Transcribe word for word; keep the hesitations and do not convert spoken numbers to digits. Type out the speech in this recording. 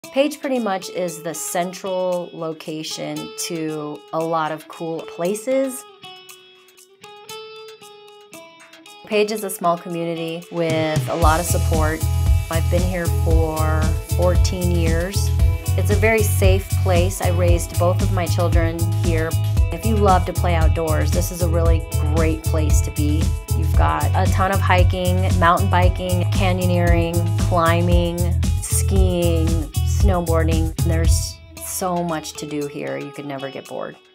Page pretty much is the central location to a lot of cool places. Page is a small community with a lot of support. I've been here for fourteen years. It's a very safe place. I raised both of my children here. If you love to play outdoors, this is a really great place to be. You've got a ton of hiking, mountain biking, canyoneering, climbing, skiing, snowboarding. There's so much to do here, you could never get bored.